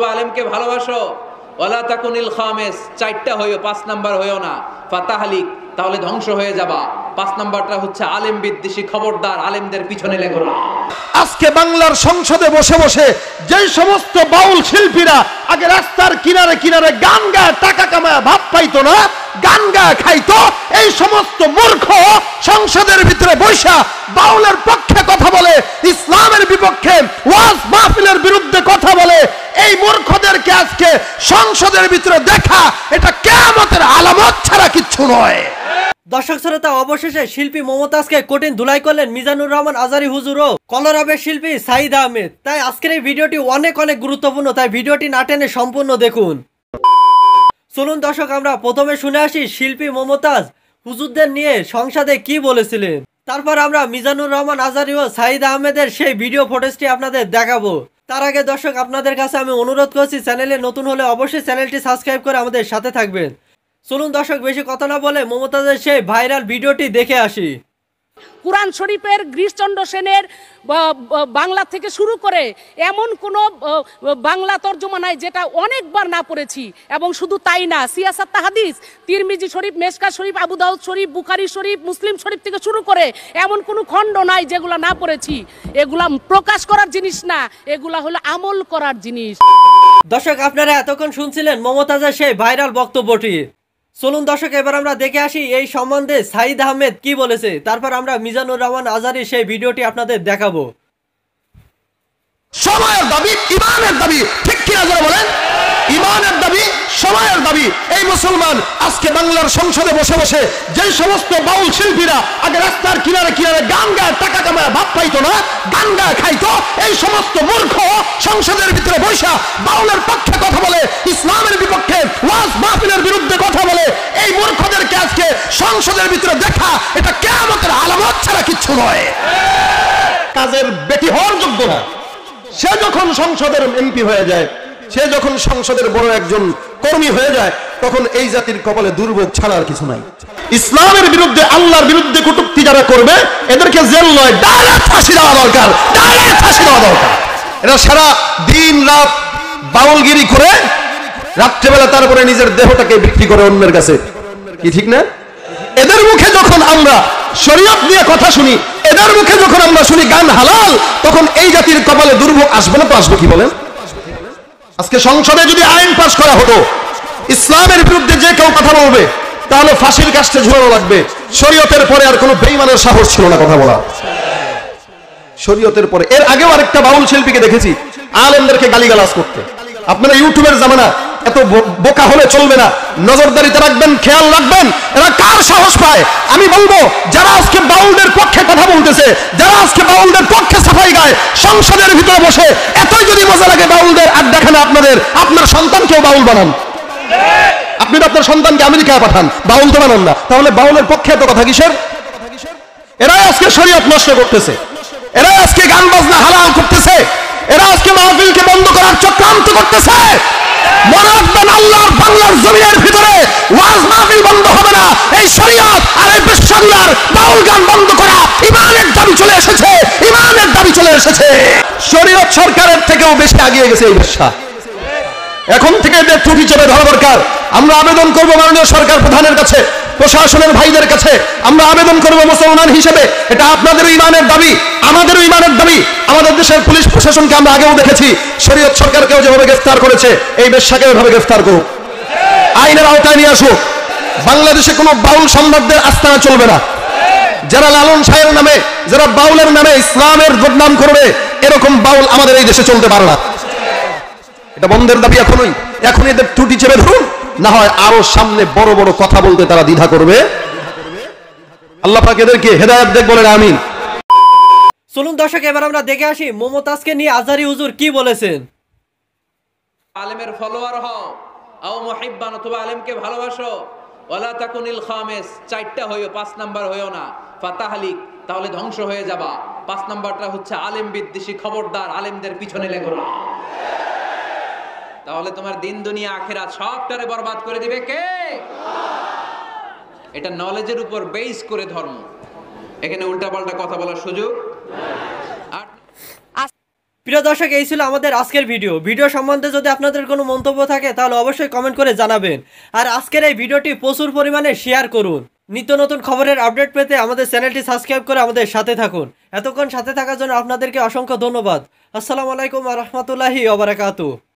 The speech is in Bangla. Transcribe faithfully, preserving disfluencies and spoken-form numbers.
আলেমকে ভালোবাসো, ওয়ালা তাকুনিল খামিস, চারটা হইও, পাঁচ নাম্বার হইও না, ফাতাহলিক, তাহলে ধ্বংস হয়ে যাবা। পাঁচ নাম্বারটা হচ্ছে আলেম বিদ্বেষী, খবরদার আলেমদের পিছনে লেগো না। আজকে বাংলার সংসদে বসে বসে যে সমস্ত বাউল শিল্পীরা আগে রাস্তার কিনারে কিনারে গান গায় টাকা কামায় ভাব পাইতো না, গান গায় খাইতো, এই সমস্ত মূর্খ সংসদের ভিতরে বৈশা বাউলের পক্ষে কথা বলে, ইসলামের বিপক্ষে ওয়াজ মাহফিলের বিরুদ্ধে কথা বলে, এই মূর্খদেরকে আজকে সংসদের ভিতরে দেখা এটা কিয়ামতের আলামত ছাড়া কিচ্ছু নয়। দর্শক শ্রোতা, অবশেষে শিল্পী মমতাজকে কঠিন ধুলাই করলেন মিজানুর রহমান আজারি হুজুর ও কলরবের শিল্পী সাইদ আহমেদ। তাই আজকের এই ভিডিওটি অনেক অনেক গুরুত্বপূর্ণ, তাই ভিডিওটি না টেনে সম্পূর্ণ দেখুন। চলুন দর্শক, আমরা প্রথমে শুনে আসি শিল্পী মমতাজ হুজুরদের নিয়ে সংসদে কি বলেছিলেন, তারপর আমরা মিজানুর রহমান আজারি ও সাইদ আহমেদের সেই ভিডিও ফুটেজটি আপনাদের দেখাবো। তার আগে দর্শক, আপনাদের কাছে আমি অনুরোধ করছি, চ্যানেলে নতুন হলে অবশ্যই চ্যানেলটি সাবস্ক্রাইব করে আমাদের সাথে থাকবেন। চলুন দর্শক, বেশি কথা না বলে মমতাজের সেই ভাইরাল ভিডিওটি দেখে আসি। কুরআন শরীফের গিরিশচন্দ্র সেনের বাংলা থেকে শুরু করে এমন কোনো বাংলা তর্জমা নাই যেটা অনেকবার না পড়েছি। এবং শুধু তাই না, সিয়াসাত হাদিস, তিরমিজি শরীফ, মেশকাত শরীফ, আবু দাউদ শরীফ, বুখারী শরীফ, মুসলিম শরীফ থেকে শুরু করে এমন কোনো খণ্ড নাই যেগুলা না পড়েছি। এগুলা প্রকাশ করার জিনিস না, এগুলা হলো আমল করার জিনিস। দর্শক, আপনারা এতক্ষণ শুনছিলেন মমতাজের সেই ভাইরাল বক্তব্যটি। চলুন দর্শক, এবার আমরা দেখে আসি এই সম্বন্ধে সাইদ আহমেদ কি বলেছে, তারপর আমরা মিজানুর রহমান আজারি সেই ভিডিওটি আপনাদের দেখাবো। সময়ের দাবি ইমানের দাবি, ঠিক কি না যারা বলেন? ইমানের দাবি, সময়ের দাবি। এই মুসলমান আজকে বাংলার সংসদে বসে বসে যে সমস্ত বাউল শিল্পীরা আগে রাস্তার কিনারে কিনারে গান গায় টাকা কামায় ভাব পাইতো না, গান গায় খাইতো, এই সমস্ত মূর্খ সংসদের ভিতরে বৈশা বাউলের পক্ষে কথা বলে, ইসলামের বিপক্ষে ওয়াজ মাহফিলের বিরুদ্ধে কথা বলে, এই মূর্খদেরকে আজকে সংসদের ভিতরে দেখা এটা কিয়ামতের আলামত ছাড়া কিচ্ছু নয়। কাজের বেটি হওয়ার যোগ্য না। সে যখন সংসদের এমপি হয়ে যায়, সে যখন সংসদের বড় একজন কর্মী হয়ে যায়, তখন এই জাতির কপালে দুর্ভোগ ছাড়ার কিছু নাই। ইসলামের বিরুদ্ধে, আল্লাহর বিরুদ্ধে কটূক্তি যারা করবে এদেরকে জেল নয়, ডাইরেক্ট ফাঁসি দেওয়া দরকার, ডাইরেক্ট ফাঁসি দেওয়া দরকার। এরা সারা দিন রাত বাউলগিরি করে, রাত্রেবেলা তারপরে নিজের দেহটাকে বিক্রি করে অন্যের কাছে, কি ঠিক না? এদের মুখে যখন আমরা শরীয়ত নিয়ে কথা শুনি, এদের মুখে যখন আমরা শুনি গান হালাল, তখন এই জাতির কপালে দুর্ভোগ আসবে না তো আসবে? কি বলেন? আজকে সংসদে যদি আইন পাশ করা হতো ইসলামের বিরুদ্ধে যে কেউ কথা বলবে তাহলে ফাঁসির কাস্টে ঝুলানো লাগবে। শরীয়তের পরে আর কোনো বেঈমানের সাহস ছিল না কথা বলা। শরীয়তের পরে এর আগেও আরেকটা বাউল শিল্পীকে দেখেছি আলেমদেরকে গালিগালাজ করতে। আপনারা ইউটিউবের জামানা, এত বোকা হলে চলবে না, নজরদারিতে রাখবেন, খেয়াল রাখবেন এরা কার সাহস পায়। আমি বলবো যারা আজকে বাউলদের পক্ষে কথা বলতেছে, যারা আজকে বাউলদের পক্ষে সাফাই গায়, সংসদের ভিতরে বসে এতই যদি মজা লাগে বাউলদের আড্ডাখানে আপনাদের, আপনার সন্তানকেও বাউল বানান। আপনি তো আপনার সন্তানকে আমেরিকায় পাঠান, বাউল তো বানান না, তাহলে বাউলের পক্ষে এত কথা কিসের? এরাই আজকে শরীয়ত নষ্ট করতেছে, এরাই আজকে গান বাজনা হালাল করতেছে, এরা আজকে মাহফিলকে বন্ধ করার চক্রান্ত করতেছে। মনে রাখবেন, আল্লাহর বাংলার জমিনের ভিতরে ওয়াজ মাহফিল বন্ধ হবে না। এই শরীয়ত আর এই বিশ্বআল্লাহর বাউল গান বন্ধ করা ইমানের দাবি চলে এসেছে, ইমানের দাবি চলে এসেছে। শরীয়ত সরকারের থেকেও বেশি এগিয়ে গেছে এই ব্যবসা। এখন থেকে এদের ত্রুটি চেপে ধরা দরকার। আমরা আবেদন করব মাননীয় সরকার প্রধানের কাছে, প্রশাসনের ভাইদের কাছে আমরা আবেদন করব মুসলমান হিসেবে, এটা আপনাদেরও ইমানের দাবি, আমাদেরও ইমানের দাবি। আমাদের দেশের পুলিশ প্রশাসনকে আমরা আগেও দেখেছি, শরীয়ত সরকারকেও যেভাবে গ্রেফতার করেছে এই বেশ্যাকে এভাবে গ্রেফতার করুক, আইনের আওতায় নিয়ে আসুক। বাংলাদেশে কোনো বাউল সম্রাটদের আস্তানা চলবে না। যারা লালন শাহের নামে, যারা বাউলের নামে ইসলামের বদনাম করবে, এরকম বাউল আমাদের এই দেশে চলতে পারে না। এটা বন্ধের দাবি এখনই, এখন এদের ত্রুটি চেপে ধরুন, না হয় আরো সামনে বড় বড় কথা বলতে তারা দ্বিধা করবে। আল্লাহ পাক এদেরকে হেদায়েত দেখ বলেন, আমিন। চলুন দর্শক, এবার আমরা দেখে আসি মমতাজকে নিয়ে আজারি হুজুর কি বলেছেন। আলেমের ফলোয়ার হও, আও মুহিব্বান, অথবা আলেমকে ভালোবাসো, ওয়ালা তাকুনিল খামিস, চারটা হইও, পাঁচ নাম্বার হইও না, ফাতাহলিক, তাহলে ধ্বংস হয়ে যাবা। পাঁচ নাম্বারটা হচ্ছে আলেম বিদ্বেষী, খবরদার আলেমদের পিছনে লেগো না। তাহলে তোমার দিন দুনিয়া আখিরাত সবটারে বরবাদ করে দিবে কে? এটা নলেজের উপর বেস করে ধর্ম, এখানে উল্টাপাল্টা কথা বলার সুযোগ। প্রিয় দর্শক, এই ছিল আমাদের আজকের ভিডিও। ভিডিও সম্বন্ধে যদি আপনাদের কোনো মন্তব্য থাকে তাহলে অবশ্যই কমেন্ট করে জানাবেন। আর আজকের এই ভিডিওটি প্রচুর পরিমাণে শেয়ার করুন। নিত্য নতুন খবরের আপডেট পেতে আমাদের চ্যানেলটি সাবস্ক্রাইব করে আমাদের সাথে থাকুন। এতক্ষণ সাথে থাকার জন্য আপনাদেরকে অসংখ্য ধন্যবাদ। আসসালামু আলাইকুম ওয়া রাহমাতুল্লাহি ওয়া বারাকাতুহু।